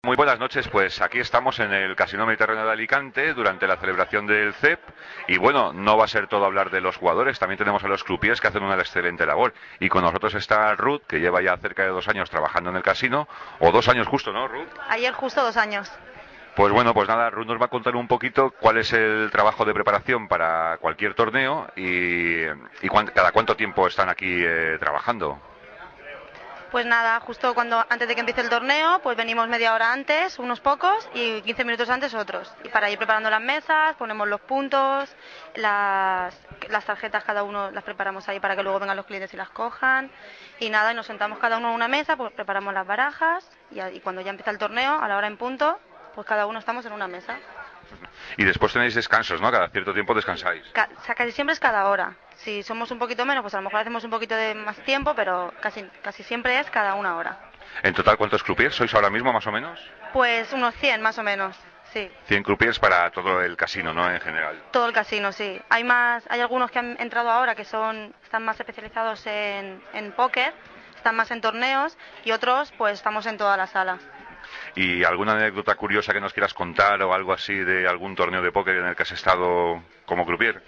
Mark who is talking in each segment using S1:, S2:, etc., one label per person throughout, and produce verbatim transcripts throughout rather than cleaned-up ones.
S1: Muy buenas noches, pues aquí estamos en el Casino Mediterráneo de Alicante durante la celebración del C E P y bueno, no va a ser todo hablar de los jugadores, también tenemos a los croupiers que hacen una excelente labor y con nosotros está Ruth, que lleva ya cerca de dos años trabajando en el casino, o dos años justo, ¿no, Ruth?
S2: Ayer justo dos años.
S1: Pues bueno, pues nada, Ruth nos va a contar un poquito cuál es el trabajo de preparación para cualquier torneo y, y cuán, cada cuánto tiempo están aquí eh, trabajando.
S2: Pues nada, justo cuando antes de que empiece el torneo, pues venimos media hora antes, unos pocos, y quince minutos antes otros. Y para ir preparando las mesas, ponemos los puntos, las, las tarjetas cada uno las preparamos ahí para que luego vengan los clientes y las cojan. Y nada, y nos sentamos cada uno en una mesa, pues preparamos las barajas y, y cuando ya empieza el torneo, a la hora en punto, pues cada uno estamos en una mesa.
S1: Y después tenéis descansos, ¿no? Cada cierto tiempo descansáis.
S2: Ca- o sea, casi siempre es cada hora. Si somos un poquito menos, pues a lo mejor hacemos un poquito de más tiempo, pero casi, casi siempre es cada una hora.
S1: En total, ¿cuántos croupiers sois ahora mismo, más o menos?
S2: Pues unos cien más o menos, sí.
S1: cien croupiers para todo el casino, ¿no? En general.
S2: Todo el casino, sí. Hay más, hay algunos que han entrado ahora que son, están más especializados en, en póker, están más en torneos, y otros, pues estamos en toda la sala.
S1: ¿Y alguna anécdota curiosa que nos quieras contar o algo así de algún torneo de póker en el que has estado como croupier?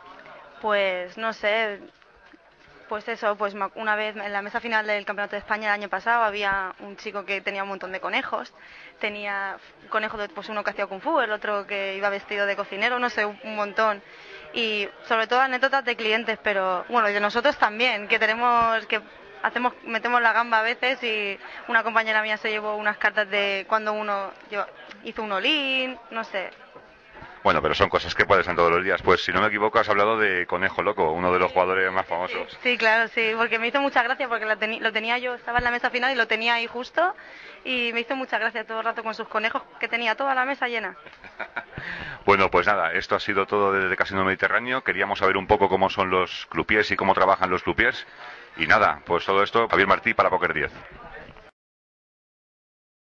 S2: Pues no sé, pues eso, pues me- una vez en la mesa final del Campeonato de España el año pasado había un chico que tenía un montón de conejos, tenía un conejo de, pues uno que hacía kung fu, el otro que iba vestido de cocinero, no sé, un un montón. Y sobre todo anécdotas de clientes, pero bueno, y de nosotros también, que tenemos, que hacemos, metemos la gamba a veces, y una compañera mía se llevó unas cartas de cuando uno lleva- hizo un all-in, no sé.
S1: Bueno, pero son cosas que pasan todos los días. Pues si no me equivoco, has hablado de Conejo Loco, uno de los jugadores más famosos.
S2: Sí, claro, sí, porque me hizo mucha gracia porque la teni- lo tenía yo, estaba en la mesa final y lo tenía ahí justo, y me hizo mucha gracia todo el rato con sus conejos, que tenía toda la mesa llena.
S1: Bueno, pues nada, esto ha sido todo desde Casino Mediterráneo. Queríamos saber un poco cómo son los croupiers y cómo trabajan los croupiers. Y nada, pues todo esto, Javier Martí para Poker diez.